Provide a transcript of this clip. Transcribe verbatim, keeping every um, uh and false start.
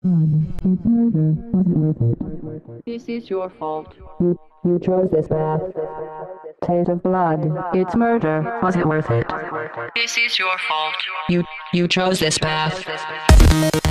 It's murder. Was it worth it? This is your fault. You, you chose this path. Taste of blood. It's murder. Was it worth it? This is your fault. You, you chose this path.